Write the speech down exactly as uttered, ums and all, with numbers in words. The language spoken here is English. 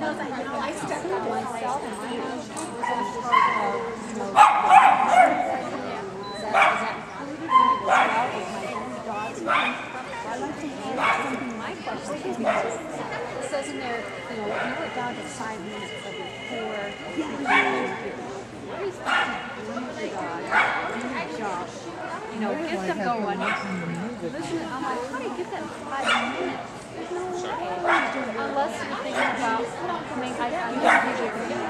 knows that, you know, I stepped on myself and my house was in charge of, you know, is that included in it as well as my own dogs and things? I'd like to hear something my question is because it says in there, you know, you were down to five minutes of your core. What is that to limit your dog, do your job, you know, get them going. Listen, I'm like, how do you get that in five minutes? There's no way. Unless you're thinking about, I mean, I, I don't usually